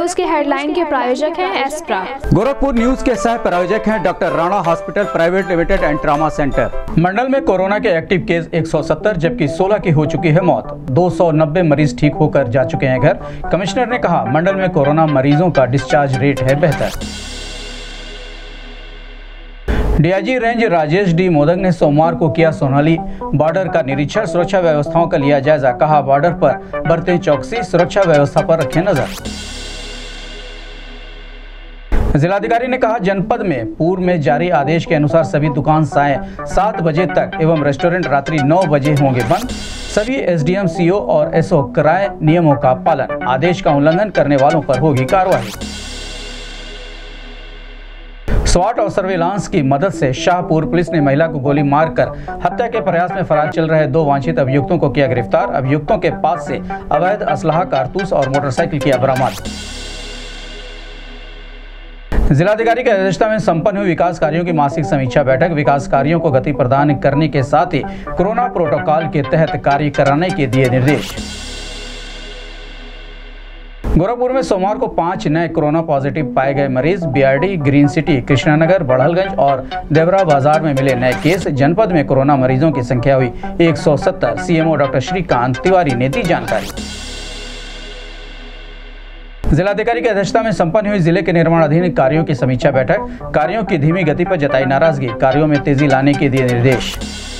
News के headline के प्रायोजक हैं एस्प्रा। गोरखपुर न्यूज के सह प्रायोजक हैं doctor Rana hospital private limited and trauma centre. मंडल में कोरोना के एक्टिव केस 170 जबकि 16 की हो चुकी है मौत। 290 मरीज ठीक होकर जा चुके हैं घर। कमिश्नर ने कहा मंडल में कोरोना मरीजों का डिस्चार्ज रेट है बेहतर। DIG range Rajesh D Modak ने सोमवार को किया सोनाली बॉर्डर का निरीक्षण। सुरक्षा व्यवस्थाओं का लिया जायजा। कहा बॉर्डर पर बरतें चौकसी, सुरक्षा व्यवस्था पर रखें नजर। जिलाधिकारी ने कहा जनपद में पूर्व में जारी आदेश के अनुसार सभी दुकान सायं 7 बजे तक एवं रेस्टोरेंट रात्रि 9 बजे होंगे बंद। सभी एसडीएम, सीओ और एसओ कराए नियमों का पालन। आदेश का उल्लंघन करने वालों पर होगी कार्रवाई। स्वाट और सर्विलांस की मदद से शाहपुर पुलिस ने महिला को गोली मारकर हत्या के प्रयास में फरार चल रहे 2 वांछित अभियुक्तों को किया गिरफ्तार। अभियुक्तों के पास से अवैध असलहा, कारतूस और मोटरसाइकिल किया बरामद। जिलाधिकारी की अध्यक्षता में संपन्न हुई विकास कार्यों की मासिक समीक्षा बैठक। विकास कार्यों को गति प्रदान करने के साथ ही कोरोना प्रोटोकॉल के तहत कार्य कराने के दिए निर्देश। गोरखपुर में सोमवार को 5 नए कोरोना पॉजिटिव पाए गए मरीज। BRD, green city, Krishnanagar, Barhalganj और देवरा बाजार में मिले नए केस। जनपद में कोरोना मरीजों की संख्या हुई 170। सीएमओ डॉक्टर श्रीकांत तिवारी ने दी जानकारी। जिलाधिकारी की अध्यक्षता में संपन्न हुई जिले के निर्माणाधीन कार्यों की समीक्षा बैठक। कार्यों की धीमी गति पर जताई नाराजगी। कार्यों में तेजी लाने के दिए निर्देश।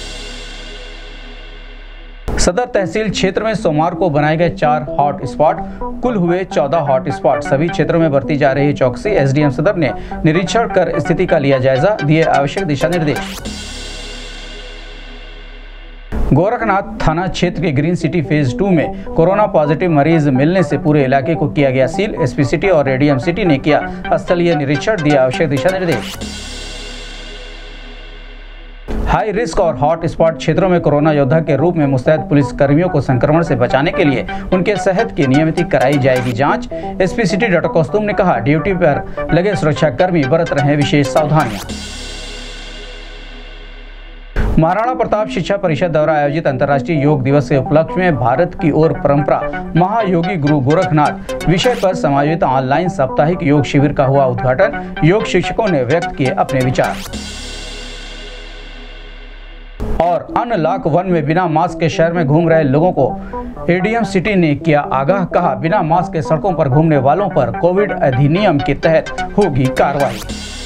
सदर तहसील क्षेत्र में सोमवार को बनाए गए 4 हॉट स्पॉट, कुल हुए 14 हॉट स्पॉट। सभी क्षेत्रों में बरती जा रही चौकसी। एसडीएम सदर ने निरीक्षण कर स्थिति का लिया जायजा, दिए आवश्यक दिशा निर्देश। गोरखनाथ थाना क्षेत्र के ग्रीन सिटी फेज 2 में कोरोना पॉजिटिव मरीज मिलने से पूरे इलाके को किया गया सील। एसपी सिटी और एडीएम सिटी ने किया स्थलीय निरीक्षण, दिया आवश्यक दिशा निर्देश। हाई रिस्क और हॉट स्पॉट क्षेत्रों में कोरोना योद्धा के रूप में मुस्तैद पुलिस कर्मियों को संक्रमण से बचाने के लिए उनके सेहत की नियमित कराई जाएगी जांच। एसपी सिटी डॉक्टर कौस्तुम ने कहा ड्यूटी पर लगे सुरक्षा कर्मी बरत रहे विशेष सावधानियां। महाराणा प्रताप शिक्षा परिषद द्वारा आयोजित अंतर्राष्ट्रीय योग दिवस के उपलक्ष्य में भारत की ओर परंपरा महायोगी गुरु गोरखनाथ विषय पर समायोजित ऑनलाइन साप्ताहिक योग शिविर का हुआ उद्घाटन। योग शिक्षकों ने व्यक्त किए अपने विचार। और अनलॉक 1 में बिना मास्क के शहर में घूम रहे लोगों को एडीएम सिटी ने किया आगाह। कहा बिना मास्क के सड़कों पर घूमने वालों पर कोविड अधिनियम के तहत होगी कार्रवाई।